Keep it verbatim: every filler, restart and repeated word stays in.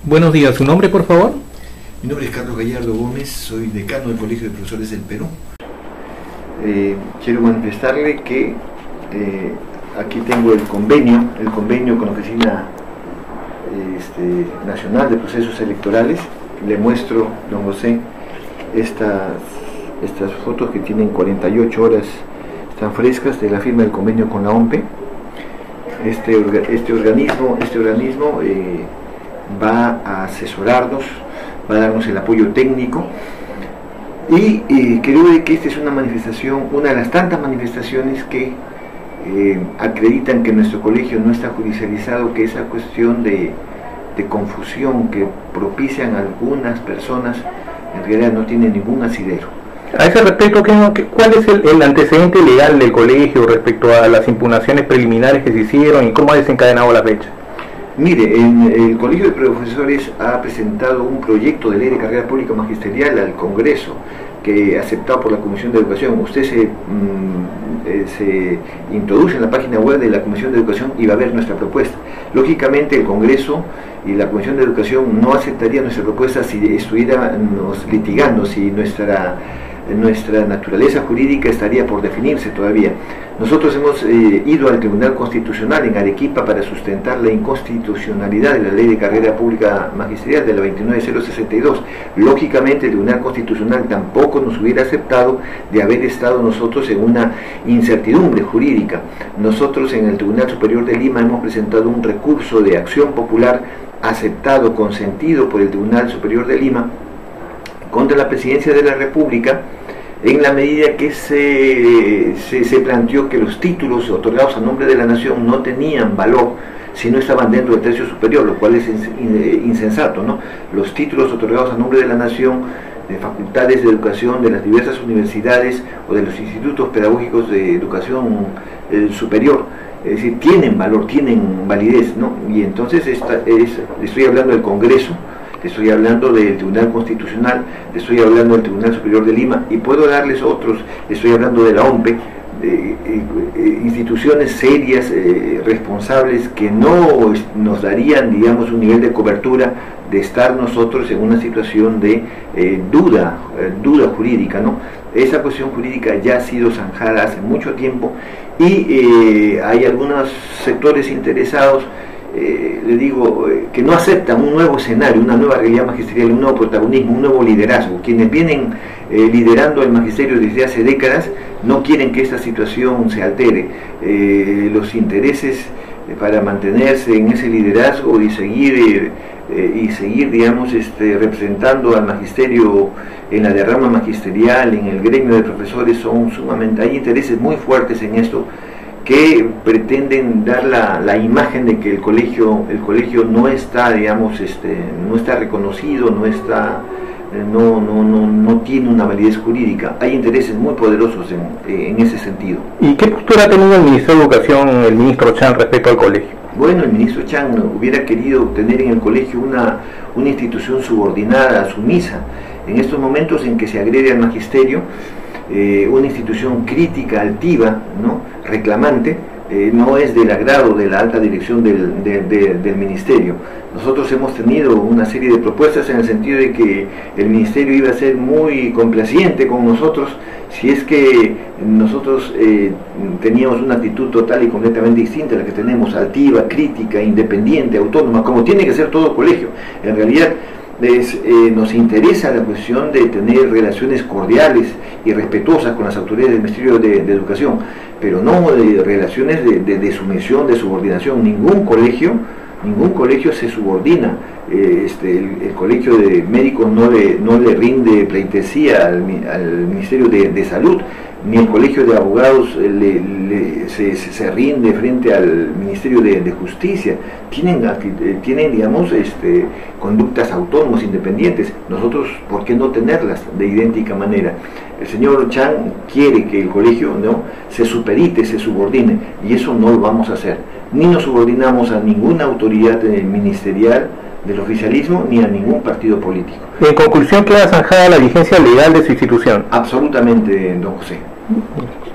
Buenos días, ¿su nombre, por favor? Mi nombre es Carlos Gallardo Gómez, soy decano del Colegio de Profesores del Perú. Eh, quiero manifestarle que eh, aquí tengo el convenio, el convenio con la Oficina este, Nacional de Procesos Electorales. Le muestro, don José, estas, estas fotos que tienen cuarenta y ocho horas, están frescas, de la firma del convenio con la O M P E. Este, orga, este organismo, este organismo eh, va a asesorarnos, va a darnos el apoyo técnico y eh, creo que esta es una manifestación, una de las tantas manifestaciones que eh, acreditan que nuestro colegio no está judicializado, que esa cuestión de, de confusión que propician algunas personas en realidad no tiene ningún asidero. A ese respecto, ¿cuál es el, el antecedente legal del colegio respecto a las impugnaciones preliminares que se hicieron y cómo ha desencadenado la fecha? Mire, en el Colegio de Profesores ha presentado un proyecto de ley de carrera pública magisterial al Congreso, que aceptado por la Comisión de Educación. Usted se, mm, eh, se introduce en la página web de la Comisión de Educación y va a ver nuestra propuesta. Lógicamente el Congreso y la Comisión de Educación no aceptaría nuestra propuesta si estuviéramos litigando, si nuestra nuestra naturaleza jurídica estaría por definirse todavía. Nosotros hemos eh, ido al Tribunal Constitucional en Arequipa para sustentar la inconstitucionalidad de la Ley de Carrera Pública Magisterial de la veintinueve mil sesenta y dos. Lógicamente el Tribunal Constitucional tampoco nos hubiera aceptado de haber estado nosotros en una incertidumbre jurídica. Nosotros en el Tribunal Superior de Lima hemos presentado un recurso de acción popular aceptado, consentido por el Tribunal Superior de Lima contra la Presidencia de la República, en la medida que se, se, se planteó que los títulos otorgados a nombre de la nación no tenían valor si no estaban dentro del tercio superior, lo cual es insensato, ¿no? Los títulos otorgados a nombre de la nación, de facultades de educación de las diversas universidades o de los institutos pedagógicos de educación eh, superior, es decir, tienen valor, tienen validez, ¿no? Y entonces esta es, estoy hablando del Congreso, estoy hablando del Tribunal Constitucional, estoy hablando del Tribunal Superior de Lima y puedo darles otros, estoy hablando de la O M P E, de, eh, eh, instituciones serias, eh, responsables, que no nos darían, digamos, un nivel de cobertura de estar nosotros en una situación de eh, duda, eh, duda jurídica, ¿no? Esa cuestión jurídica ya ha sido zanjada hace mucho tiempo y eh, hay algunos sectores interesados, Eh, le digo, eh, que no aceptan un nuevo escenario, una nueva realidad magisterial, un nuevo protagonismo, un nuevo liderazgo. Quienes vienen eh, liderando el magisterio desde hace décadas no quieren que esta situación se altere. Eh, los intereses eh, para mantenerse en ese liderazgo y seguir, eh, eh, y seguir digamos, este, representando al magisterio en la derrama magisterial, en el gremio de profesores, son sumamente, hay intereses muy fuertes en esto, que pretenden dar la, la imagen de que el colegio el colegio no está, digamos, este, no está reconocido, no está, no, no, no, no tiene una validez jurídica. Hay intereses muy poderosos en, en ese sentido. ¿Y qué postura ha tenido el Ministerio de Educación, el ministro Chan, respecto al colegio? Bueno, el ministro Chan hubiera querido tener en el colegio una, una institución subordinada, sumisa. En estos momentos en que se agrede al magisterio, Eh, una institución crítica, altiva, ¿no? reclamante, eh, no es del agrado de la alta dirección del, de, de, del ministerio. Nosotros hemos tenido una serie de propuestas en el sentido de que el ministerio iba a ser muy complaciente con nosotros si es que nosotros eh, teníamos una actitud total y completamente distinta a la que tenemos, altiva, crítica, independiente, autónoma, como tiene que ser todo colegio. En realidad Les, eh, nos interesa la cuestión de tener relaciones cordiales y respetuosas con las autoridades del Ministerio de, de Educación, pero no de relaciones de, de, de sumisión, de subordinación. Ningún colegio, ningún colegio se subordina. Eh, este, el, el colegio de médicos no le, no le rinde pleitesía al, al Ministerio de, de Salud, ni el colegio de abogados le, le, se, se rinde frente al Ministerio de, de Justicia. Tienen, tienen digamos, este, conductas autónomas, independientes. Nosotros, ¿por qué no tenerlas de idéntica manera? El señor Chan quiere que el colegio, ¿no?, se superite, se subordine, y eso no lo vamos a hacer. Ni nos subordinamos a ninguna autoridad ministerial del oficialismo ni a ningún partido político. En conclusión, ¿queda zanjada la vigencia legal de su institución? Absolutamente, don José.